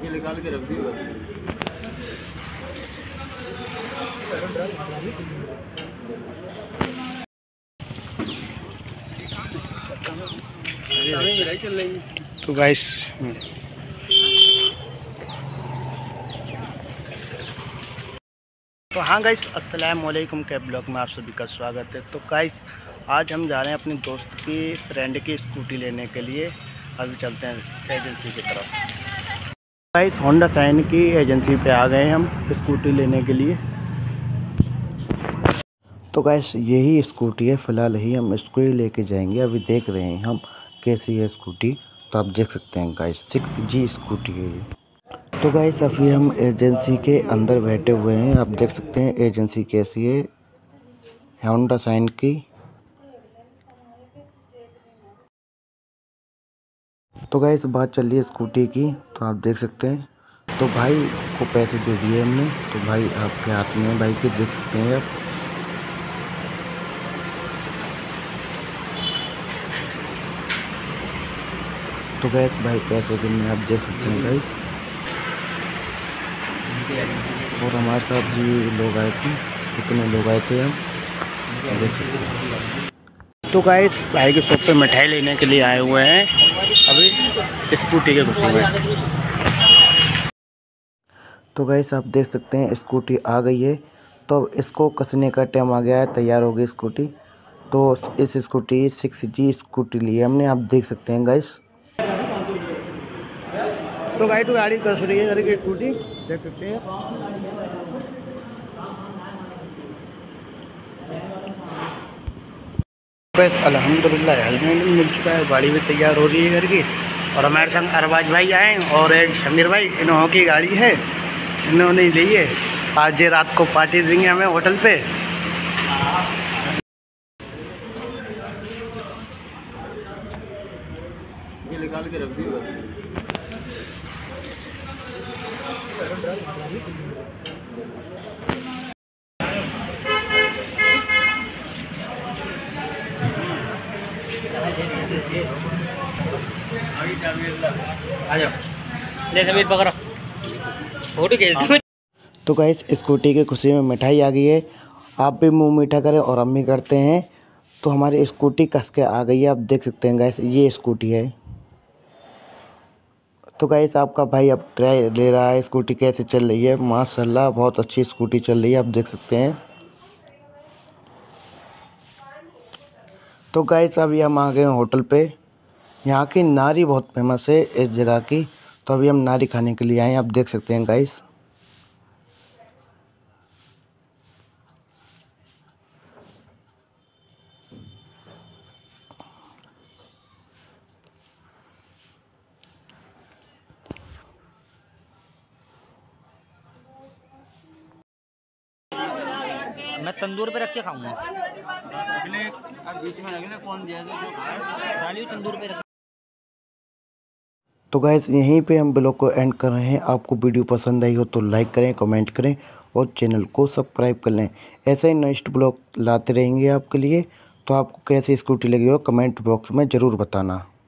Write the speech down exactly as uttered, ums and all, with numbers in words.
निकाल के रख दियो। तो गाइस तो हाँ गाइस, अस्सलाम वालेकुम के ब्लॉग में आप सभी का स्वागत है। तो गाइस आज हम जा रहे हैं अपने दोस्त की फ्रेंड की स्कूटी लेने के लिए। अभी चलते हैं एजेंसी की तरफ। गाइस होंडा साइन की एजेंसी पे आ गए हम स्कूटी लेने के लिए। तो गाइस यही स्कूटी है, फ़िलहाल ही हम इसको ही लेके जाएंगे। अभी देख रहे हैं हम कैसी है स्कूटी। तो आप देख सकते हैं गाइस सिक्स जी स्कूटी है ये। तो गाइस अभी हम एजेंसी के अंदर बैठे हुए हैं। आप देख सकते हैं एजेंसी कैसी है होंडा साइन की। तो गाइस बात चल रही है स्कूटी की, तो आप देख सकते हैं। तो भाई को पैसे दे दिए हमने, तो भाई आपके हाथ में भाई के देख सकते हैं आप। तो गाइस भाई पैसे गिनने आप देख सकते हैं गाइस। और हमारे साथ भी लोग आए थे, कितने लोग आए थे हम देख सकते हैं। तो गाइस भाई के शॉप पे मिठाई लेने के लिए आए हुए हैं अभी स्कूटी के खुशी में। तो गाइस आप देख सकते हैं स्कूटी आ गई है। तो अब इसको कसने का टाइम आ गया है, तैयार हो गई स्कूटी। तो इस स्कूटी सिक्स जी स्कूटी ली है हमने, आप देख सकते हैं गाइस। तो गाइस तो गाड़ी कस रही है करके स्कूटी देख सकते हैं। बस अल्हम्दुलिल्लाह हेलमेट मिल चुका है, गाड़ी भी तैयार हो रही है घर की। और हमारे संग अरबाज भाई आए और एक शमीर भाई, इन्हों की गाड़ी है, इन्होंने ली है। आज ये रात को पार्टी देंगे हमें होटल पे। ये निकाल के रख दियो। आ जाओ, ले समीर पकड़ो, फोटो खींच दो। तो गाइस स्कूटी की खुशी में मिठाई आ गई है, आप भी मुंह मीठा करें और हम भी करते हैं। तो हमारी स्कूटी कस के आ गई है, आप देख सकते हैं गाइस ये स्कूटी है। तो गाइस आपका भाई अब ट्राई ले रहा है स्कूटी कैसे चल रही है। माशाल्लाह बहुत अच्छी स्कूटी चल रही है, आप देख सकते हैं। तो गाइस अभी हम आ गए होटल पे। यहाँ की नारी बहुत फेमस है इस जगह की, तो अभी हम नारी खाने के लिए आए हैं, आप देख सकते हैं गाइस। मैं तंदूर पे रख के खाऊंगा। अगले अब बीच में अगले कौन दिया जो डालियो तंदूर पे रख। तो गाइस यहीं पे हम ब्लॉग को एंड कर रहे हैं। आपको वीडियो पसंद आई हो तो लाइक करें, कमेंट करें और चैनल को सब्सक्राइब कर लें। ऐसे ही नेक्स्ट ब्लॉग लाते रहेंगे आपके लिए। तो आपको कैसी स्कूटी लगी हो कमेंट बॉक्स में ज़रूर बताना।